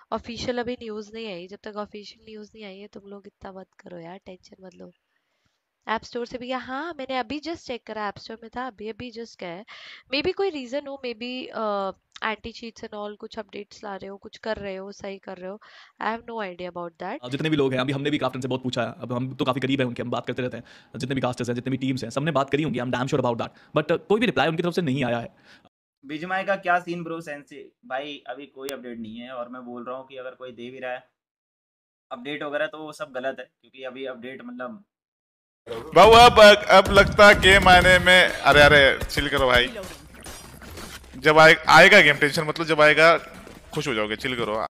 Official अभी news नहीं आई। जब तक ऑफिशियल न्यूज़ नहीं आई है तुम लोग इतना मत करो यार, टेंशन मत लो। ऐप स्टोर से भी हाँ, मैंने अभी जस्ट चेक करा, ऐप स्टोर में था, अभी अभी जस्ट गया है। मे बी कोई रीजन हो, maybe anti cheats and all कुछ अपडेट्स ला रहे हो, कुछ कर रहे हो, सही कर रहे हो। I have no idea about that. जितने भी लोग हैं, अभी हमने भी क्राफ्टन से बहुत पूछा है, अब हम तो काफी करीब है उनके, हम बात करते रहते हैं, जितने भी कास्टर्स हैं, जितने भी टीम्स हैं, सबने बात करी होंगी, I am damn sure about that, but कोई भी रिप्लाई उनकी तरफ से नहीं आया है। बीजीएमआई का क्या सीन ब्रो? सेंसी भाई अभी कोई अपडेट नहीं है, और मैं बोल रहा हूँ कि अगर कोई दे भी रहा है अपडेट वगैरह तो वो सब गलत है, क्योंकि अभी अपडेट मतलब भाऊ अब लगता के मायने में, अरे अरे चिल करो भाई, जब आएगा गेम, टेंशन मतलब जब आएगा खुश हो जाओगे, चिल करो।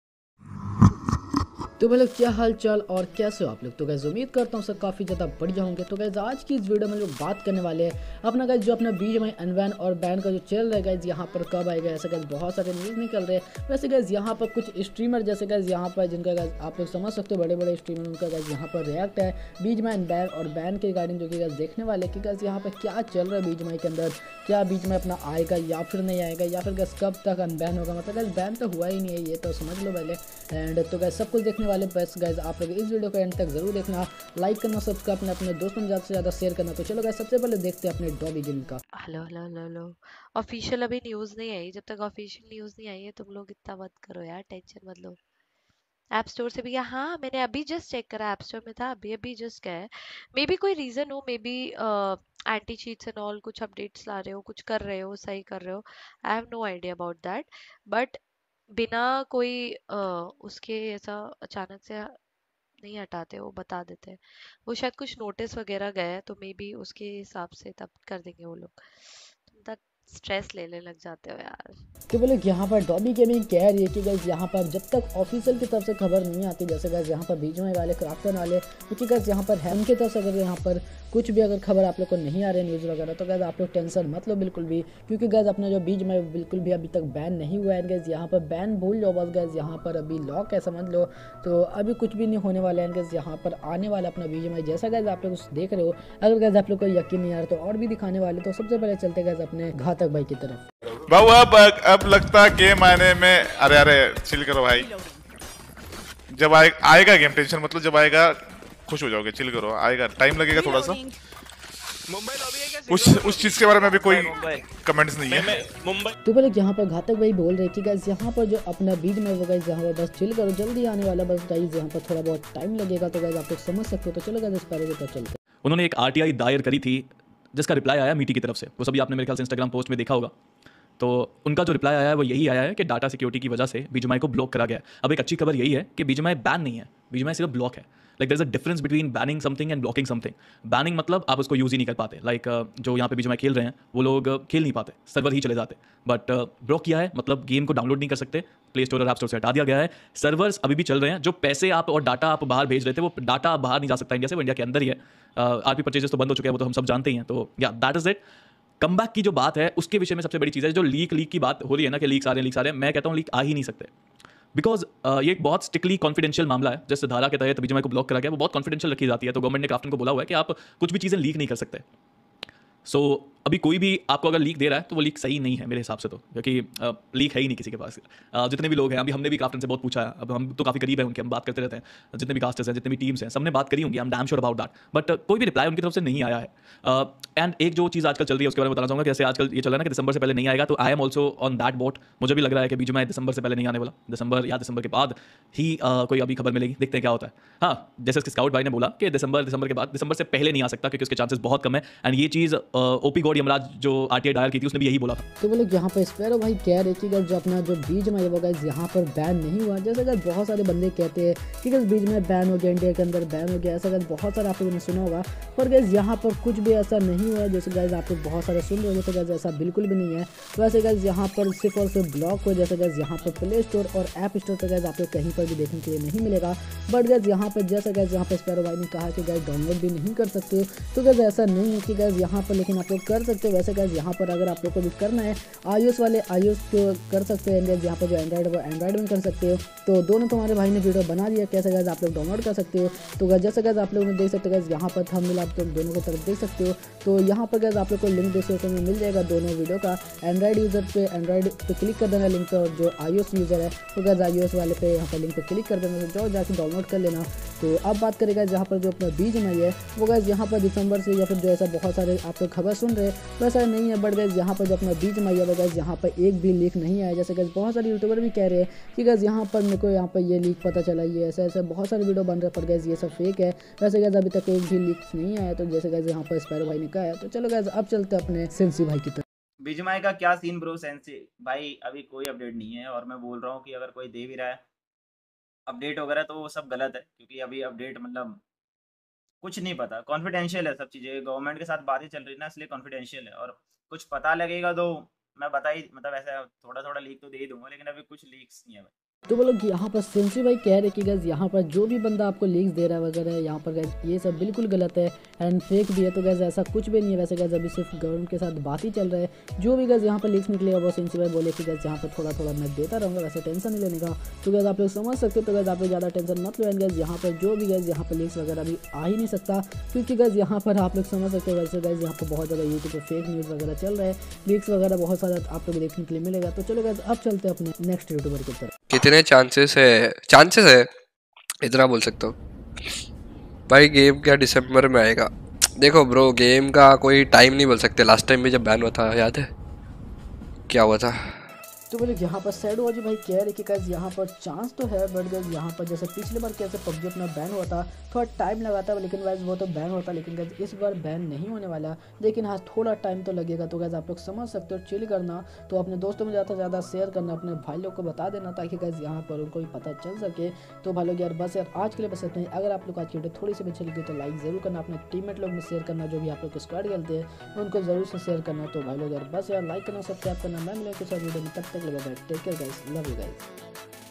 तो मतलब क्या हाल चाल और कैसे हो आप लोग? तो गैस उम्मीद करता हूँ सब काफ़ी ज़्यादा बढ़िया होंगे। तो गैस आज की इस वीडियो में लोग बात करने वाले हैं अपना गैस जो अपना बीजीएमआई अनबैन और बैन का जो चल रहा है गैस, यहाँ पर कब आएगा, ऐसे गैस बहुत सारे न्यूज़ निकल रहे हैं। वैसे गैस यहाँ पर कुछ स्ट्रीमर जैसे गैस यहाँ पर जिनका गैस आप लोग समझ सकते हो, बड़े बड़े स्ट्रीमर, उनका गैस यहाँ पर रिएक्ट है बीजीएमआई अनबैन और बैन के रिगार्डिंग, जो कि गैस देखने वाले कि गैस यहाँ पर क्या चल रहा है बीजीएमआई के अंदर, क्या बीजीएमआई अपना आएगा या फिर नहीं आएगा, या फिर गैस कब तक अनबैन होगा। मतलब गैस बैन तो हुआ ही नहीं है, ये तो समझ लो पहले। एंड तो गैस सब कुछ देखने वाले, बस गैस आप लोग इस वीडियो को एंड तक जरूर देखना, लाइक करना, सब्सक्राइब करना, अपने दोस्तों में ज़्यादा से ज़्यादा शेयर करना। तो चलो गाइस सबसे पहले देखते हैं अपने डॉबी गेमिंग का। Hello hello hello hello. Official अभी न्यूज़ नहीं आई। जब तक ऑफिशियल न्यूज़ नहीं आई है तुम लोग इतना मत करो यार, टेंशन मत लो। ऐप स्टोर से भी हाँ, मैंने अभी जस्ट चेक करा, ऐप स्टोर में था, अभी अभी जस्ट गया है। मे बी कोई रीजन हो, maybe anti cheats and all कुछ अपडेट्स ला रहे हो, कुछ कर रहे हो, सही कर रहे हो। I have no idea about that. But बिना कोई उसके ऐसा अचानक से नहीं हटाते, वो बता देते हैं। वो शायद कुछ नोटिस वगैरह गया है तो मे बी उसके हिसाब से तब कर देंगे वो लोग। तुम तक स्ट्रेस लेने लग जाते हो यार। तो बोले यहाँ पर डॉबी गेमिंग कह रही है कि गैस यहाँ पर जब तक ऑफिशियल की तरफ से खबर नहीं आती, जैसे गैस यहाँ पर बीजीएमआई वाले, क्राफ्टन वाले, क्योंकि गैस यहाँ पर है उनकी तरफ से अगर यहाँ पर कुछ भी अगर खबर आप लोग को नहीं आ रही है न्यूज़ वगैरह, तो गैस आप लोग टेंशन मत लो बिल्कुल भी, क्योंकि गैस अपना जो बीजीएमआई बिल्कुल भी अभी तक बैन नहीं हुआ है गैस। यहाँ पर बैन भूल जाओ बस गैस, यहाँ पर अभी लॉक है समझ लो। तो अभी कुछ भी नहीं होने वाला है गैस, यहाँ पर आने वाला अपना बीजीएमआई जैसा गैस आप लोग देख रहे हो। अगर गैस आप लोग को यकीन नहीं आ रहा तो और भी दिखाने वाले, तो सबसे पहले चलते गैस अपने घातक भाई की तरफ। भाऊ अब लगता के मायने में, अरे अरे चिल करो भाई, जब आएगा गेम, टेंशन मतलब जब आएगा खुश हो जाओगे, चिल करो, आएगा, टाइम लगेगा थोड़ा सा। उस चीज के बारे में अभी कोई कमेंट्स नहीं है। तो बोले यहाँ पर घातक भाई बोल रहे कि गाइस यहाँ पर जो अपना बीज में वो गाइस यहाँ पर बस चिल करो, जल्दी आने वाला, बस गाइस यहाँ पर थोड़ा बहुत टाइम लगेगा। तो गाइस आप लोग समझ सकते हो। तो चलो गाइस इस बारे में चलते हैं। उन्होंने एक आरटीआई दायर करी थी जिसका रिप्लाई आया मीटी की तरफ से, वो सभी आपने मेरे ख्याल से इंस्टाग्राम पोस्ट में देखा होगा। तो उनका जो रिप्लाई आया है वो यही आया है कि डाटा सिक्योरिटी की वजह से बीजीएमआई को ब्लॉक करा गया है। अब एक अच्छी खबर यही है कि बीजीएमआई बैन नहीं है, बीजीएमआई सिर्फ ब्लॉक है। Like there is a difference between banning something and blocking something. Banning मतलब आप उसको यूज़ ही नहीं कर पाते, लाइक जो यहाँ पे बीजीएमआई खेल रहे हैं वो लोग खेल नहीं पाते, सर्वर ही चले जाते। बट ब्लॉक किया है मतलब गेम को डाउनलोड नहीं कर सकते, प्ले स्टोर और ऐप स्टोर से हटा दिया गया है। सर्वर्स अभी भी चल रहे हैं, जो पैसे आप और डाटा आप बाहर भेज रहे थे वो डाटा आप बाहर नहीं जा सकता इंडिया से, वो इंडिया के अंदर ही है। आरपी परचेजेस तो बंद हो चुके हैं, वो तो हम सब जानते ही हैं। तो या दैट इज इट। कमबैक की जो बात है उसके विषय में सबसे बड़ी चीज़ है जो लीक की बात हो रही है ना, कि लीक्स आ रहे हैं, मैं कहता हूँ लीक आ ही नहीं सकते, बिकॉज ये एक बहुत स्ट्रिक्टली कॉन्फिडेंशियल मामला है। जिस धारा के तहत बीजीएमआई को ब्लॉक करा गया वो बहुत कॉन्फिडेंशियल रखी जाती है। तो गवर्नमेंट ने क्राफ्टन को बोला हुआ है कि आप कुछ भी चीज़ें लीक नहीं कर सकते। सो अभी कोई भी आपको अगर लीक दे रहा है तो वो लीक सही नहीं है मेरे हिसाब से, तो क्योंकि लीक है ही नहीं किसी के पास। जितने भी लोग हैं, अभी हमने भी क्राफ्टन से बहुत पूछा है, अब हम तो काफ़ी करीब है उनके, हम बात करते रहते हैं, जितने भी कास्टर्स हैं, जितने भी टीम्स हैं, सबने बात करी होंगी, I am damn sure about that, but कोई भी रिप्लाई उनकी तरफ से नहीं आया है। एंड एक जो चीज़ आजकल चल रही है उसके बारे में बताना चाहूँगा। जैसे आजकल ये चल रहा है ना कि दिसंबर से पहले नहीं आएगा, तो I am also on that boat. मुझे भी लग रहा है कि बीजीएमआई दिसंबर से पहले नहीं आने वाला, दिसंबर या दिसंबर के बाद ही कोई अभी खबर मिलेगी, देखते हैं क्या होता है। हाँ, जैसे इसके स्काउट भाई ने बोला कि दिसंबर के बाद, दिसंबर से पहले नहीं आ सकता क्योंकि उसके चांसेस बहुत कम है। एंड ये चीज़ ओपी गॉड यमराज जो आरटीआई दायर की थी उसने भी यही बोला था। तो वो लोग यहाँ पर स्पैरो भाई कह रहे कि जो अपना जो बीजीएमआई वो गाइस यहाँ पर बैन नहीं हुआ, जैसे गाइस बहुत सारे बंदे कहते हैं कि गाइस बीजीएमआई बैन हो गया, इंडिया के अंदर बैन हो गया, ऐसा गाइस बहुत सारे आप लोगों ने सुना होगा। पर गाइस यहाँ पर कुछ भी ऐसा नहीं हुआ जैसे गाइस आप लोग बहुत सारे सुन रहे हो, तो गाइस ऐसा बिल्कुल भी नहीं है। वैसे गाइस यहाँ पर सिर्फ और सिर्फ ब्लॉक हो, जैसे गाइस यहाँ पर प्ले स्टोर और ऐप स्टोर पर गाइस आप लोग कहीं पर भी देखने के लिए नहीं मिलेगा। बट गाइस यहाँ पर जैसे गाइस यहाँ पर स्पैरो भाई ने कहा कि गाइस डाउनलोड भी नहीं कर सकते, तो गाइस ऐसा नहीं है कि गाइस यहाँ पर लेकिन आप लोग कर कर सकते हो। वैसे गाइस यहाँ पर अगर आप लोग को भी करना है iOS वाले iOS को कर सकते हैं, यहाँ पर जो एंड्रॉइड है वो एंड्रॉइड में कर सकते हो। तो दोनों तुम्हारे भाई ने वीडियो बना दिया, कैसे गाइस आप लोग डाउनलोड कर सकते हो। तो गाइस जैसे गाइस आप लोग ने देख सकते हो गाइस यहाँ पर थंबनेल आप लोग दोनों की तरफ देख सकते हो। तो यहाँ पर गाइस आप लोग को लिंक डिस्क्रिप्शन में मिल जाएगा दोनों वीडियो का। एंड्रॉइड यूज़र पे एंड्रॉइड पे क्लिक कर देना लिंक पे, और जो iOS यूज़र है तो गाइस iOS वाले पे यहाँ पर लिंक पे क्लिक कर देना, तो जाओ जाके डाउनलोड कर लेना। तो अब बात करेगा यहाँ पर जो अपना BGMI है वो गाइस यहाँ पर दिसंबर से या फिर जो ऐसा बहुत सारे आप लोग खबर सुन रहे हैं वैसा नहीं है, बट गाइस यहाँ पर जो अपना BGMI है वो गाइस यहाँ पर एक भी लीक नहीं आया। जैसे गाइस बहुत सारे यूट्यूबर भी कह रहे हैं कि गाइस यहाँ पर मेरे को यहाँ पर ये लीक पता चला, ये ऐसा ऐसा बहुत सारे वीडियो बन रहे, पर गाइस ये सब फेक है। वैसे गाइस अभी तक एक भी लीक नहीं आया। तो जैसे गाइस यहाँ पर स्पैरो भाई ने कहा है, तो चलो गाइस अब चलते हैं अपने सेंसी भाई की तरफ। बीजीएमआई का क्या सीन ब्रो सेंसी भाई, अभी कोई अपडेट नहीं है। और मैं बोल रहा हूँ कि अगर कोई दे भी रहा है अपडेट वगैरह तो वो सब गलत है, क्योंकि अभी अपडेट मतलब कुछ नहीं पता, कॉन्फिडेंशियल है सब चीज़ें, गवर्नमेंट के साथ बातें चल रही है ना, इसलिए कॉन्फिडेंशियल है। और कुछ पता लगेगा तो मैं बता ही मतलब ऐसा थोड़ा थोड़ा लीक तो दे ही दूंगा, लेकिन अभी कुछ लीक्स नहीं है भाई। तो बोलो कि यहाँ पर सेंसी भाई कह रहे कि गाइस यहाँ पर जो भी बंदा आपको लीक्स दे रहा है वगैरह यहाँ पर गाइस ये सब बिल्कुल गलत है एंड फेक भी है। तो गाइस ऐसा कुछ भी नहीं है। वैसे गाइस अभी सिर्फ गवर्नमेंट के साथ बात ही चल रहा है। जो भी गाइस यहाँ पर लीक्स निकलेगा वो सेंसी भाई बोले कि गाइस यहाँ पर थोड़ा थोड़ा मैं देता रहूँगा, वैसे टेंशन नहीं लेने का। तो गाइस आप लोग समझ सकते हो। तो गाइस आप लोग ज़्यादा टेंशन मत लो एंड गाइस यहाँ पर जो भी गाइस यहाँ पर लीक्स वगैरह अभी आ ही नहीं सकता, क्योंकि गाइस यहाँ पर आप लोग समझ सकते हो। वैसे गाइस यहाँ पर बहुत ज़्यादा यूट्यूब पर फेक न्यूज़ वगैरह चल रहा है, लीक्स वगैरह बहुत सारा आप लोग देखने के लिए मिलेगा। तो चलो गाइस अब चलते हैं अपने नेक्स्ट यूट्यूबर की तरफ। कितने चांसेस है इतना बोल सकता हूँ भाई। गेम क्या दिसंबर में आएगा? देखो ब्रो, गेम का कोई टाइम नहीं बोल सकते। लास्ट टाइम भी जब बैन हुआ था याद है क्या हुआ था? तो बोले यहाँ पर सैड वाजी भाई कह रहे कि गाइस यहाँ पर चांस तो है, बट गाइस यहाँ पर जैसे पिछले बार कैसे PUBG अपना बैन हुआ था थोड़ा टाइम लगा था, लेकिन गाइस वो तो बैन होता, लेकिन गाइस इस बार बैन नहीं होने वाला, लेकिन हाँ थोड़ा टाइम तो लगेगा। तो गाइस आप लोग समझ सकते हो, चिल करना, तो अपने दोस्तों में ज़्यादा से ज़्यादा शेयर करना, अपने भाई लोग को बता देना ताकि गाइस यहाँ पर उनको भी पता चल सके। तो भाई लोग यार बस यार आज के लिए बस इतना ही। अगर आप लोग आज की वीडियो थोड़ी सी भी अच्छी लगी तो लाइक ज़रूर करना, अपने टीममेट लोग में शेयर करना, जो भी आप लोग स्क्वाड खेलते हैं उनको ज़रूर से शेयर करना। तो भाई लोग यार बस यार लाइक करना, सब्सक्राइब करना। मैं मिलूँ कुछ वीडियो में, तब तक लगा take care guys, love you guys.